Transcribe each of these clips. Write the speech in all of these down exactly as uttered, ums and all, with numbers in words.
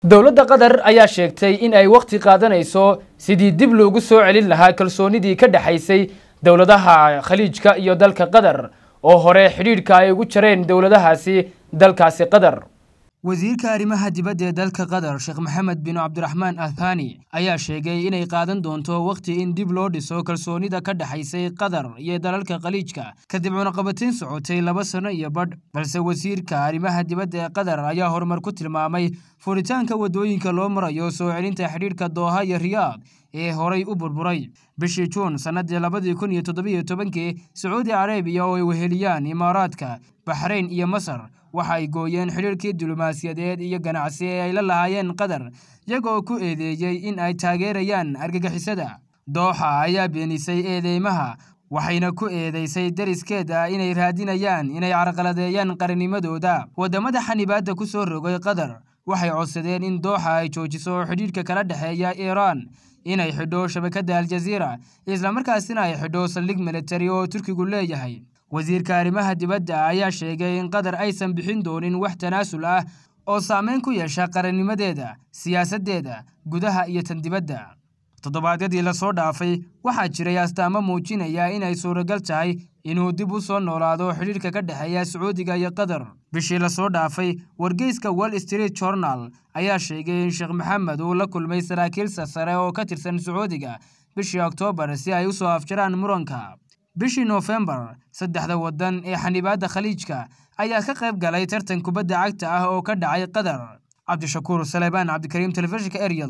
dowladda Qatar ayaa sheegtay in ay waqti qaadanayso sidii dib loogu soo celin lahaa kalsoonidii ka dhaxaysay dowladaha Khaliijka iyo dalka Qatar oo hore xiriirka ay ugu jareen dowladahaasi dalkaasi Qatar. wasiirka arrimaha dibadda ee dalka Qatar Sheikh Mohammed bin Abdulrahman Al Thani ayaa sheegay inay qaadan doonto waqti in dib loo dhiso kalsoonida ka dhaxaysay Qatar iyo dalalka Khaliijka kadib cunaqabateyn socotay laba sano iyo badh balse wasiirka arrimaha dibadda ee Qatar ayaa horumar ku tilmaamay furitaanka wadooyinka loo marayo soo celinta xiriirka Doha iyo Riyadh ee horay u burburay bishii June sanadii laba kun iyo toddoba iyo tobankii Saudi Arabia oo ay weheliyaan Imaaraadka Bahrain iyo Masar waxa ay gooyeen xiriirkii diblomaasiyadeed iyo ganacsi ee ay la lahaayeen Qatar iyagoo ku eedeeyay in ay taageerayaan argagixisada. Doha ayaa beenisay eedeymaha waxayna ku eedeysay dariskeeda inay raadinayaan inay carqaladeeyaan qarinimadooda. wadamada xanibaadda ku soo rogay Qatar waxay codsadeen in Doha ay joojiso xiriirka kala dhaxeeya Iran inay xidho shabakadda Al Jazeera isla markaasina ay xidho saldhig military oo Turkigu leeyahay. wasiirka arrimaha dibadda ayaa sheegay in Qatar aysan bixin doonin wax tanaasul ah oo saameyn ku yeesha qarannimadeeda, siyaasadeeda, gudaha iyo tan dibadda. toddobaadyadii la soo dhaafay waxaa jiray astaamo muujinaya in ay suuragal tahay inuu dib u soo noolaado xiriirka ka dhaxeeya Sacuudiga iyo Qatar. bishii la soo dhaafay wargeyska Wall Street Journal ayaa sheegay in Sheikh Mohammed uu la kulmay saraakiil sare oo ka tirsan Sacuudiga bishii October si ay u soo afjaraan muranka. bishii November saddexda wadan ee xanibaadda Khaliijka ayaa ka qayb galay tartan kubadda cagta ah oo ka dhacay Qatar. Cabdishakuur Salebaan Cabdikariim Telefishinka Ariel.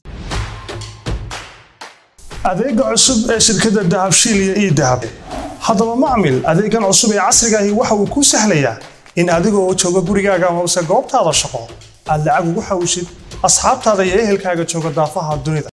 adeega cusub ee shirkadda Dahabshiil iyo E-Dahab haddaba macmil adeegan cusub ee casriga ah waxa uu ku sahlayaa in adigoo jooga gurigaaga ama goobtaada shaqo aad lacag ugu xawishid asxaabtaada iyo ehelkaaga jooga daafaha dunida.